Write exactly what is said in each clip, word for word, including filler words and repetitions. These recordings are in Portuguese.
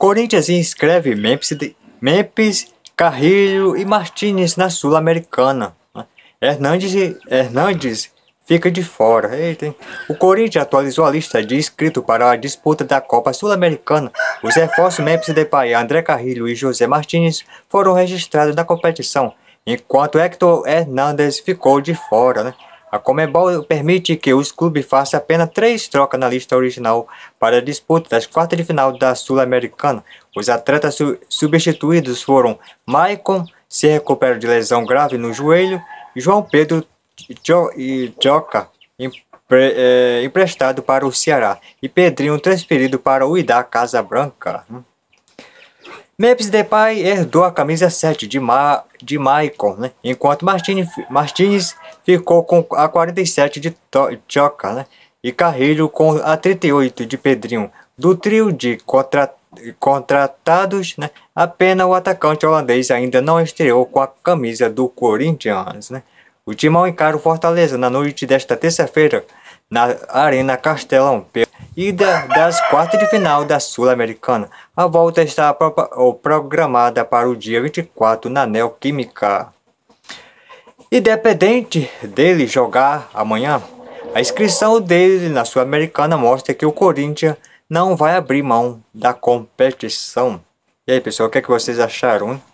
Corinthians inscreve Memphis, Memphis, Carrilho e Martinez na Sul-Americana. Hernandes, Hernandes fica de fora. Eita, hein? O Corinthians atualizou a lista de inscritos para a disputa da Copa Sul-Americana. Os reforços Memphis Depay, André Carrilho e José Martinez foram registrados na competição, enquanto Hector Hernandes ficou de fora, né? A Conmebol permite que os clubes façam apenas três trocas na lista original para a disputa das quartas de final da Sul-Americana. Os atletas su substituídos foram Maicon, se recupera de lesão grave no joelho, João Pedro e Joca, empre é, emprestado para o Ceará, e Pedrinho transferido para o Wydad Casablanca. Memphis Depay herdou a camisa sete de, Ma de Maicon, né? Enquanto Martinez, Martinez ficou com a quarenta e sete de Joca, né? E Carrilho com a trinta e oito de Pedrinho. Do trio de contra contratados, né? Apenas o atacante holandês ainda não estreou com a camisa do Corinthians, né? O Timão encara o Fortaleza na noite desta terça-feira na Arena Castelão, ida das quartas de final da Sul-Americana. A volta está programada para o dia vinte e quatro na Neoquímica. Independente dele jogar amanhã, a inscrição dele na Sul-Americana mostra que o Corinthians não vai abrir mão da competição. E aí, pessoal, o que é que vocês acharam, hein?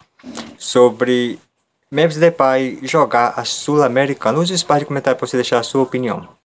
Sobre Memphis Depay jogar a Sul-Americana? Use o espaço de comentário para você deixar a sua opinião.